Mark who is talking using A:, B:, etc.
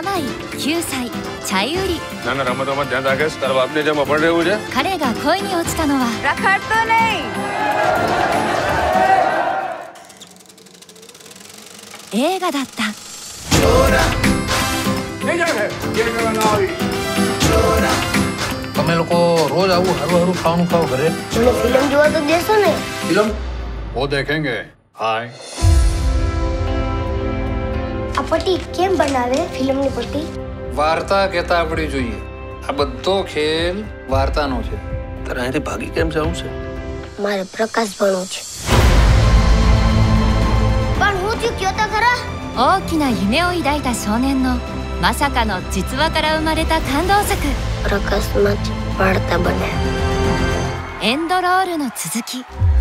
A: 山井9歳チャイウリ。彼が恋に落ちたのは映画だった。
B: તમે લોકો રોજ આવું હરું ખાવાનું ખાઓ ઘરે?
C: ફિલ્મ જોવા તો દેશો ને?
B: ફિલ્મ वो देखेंगे. हाय.
C: આ પટ્ટી કેમ બનાવે ફિલ્મની પટ્ટી?
B: વાર્તા કહેતા આવડી જોઈએ. આ બધો ખેલ વાર્તાનો છે. તારે અહીંથી ભાગી કેમ જવું છે?
C: મારે પ્રકાશ ભણવું છે. પણ હું થયું કયો તો ખરા?
A: 大きな夢を抱いた少年のまさかの実話から生まれた感動作。
C: પ્રકાશમાં જ વાર્તા બને.
A: エンドロールの続き。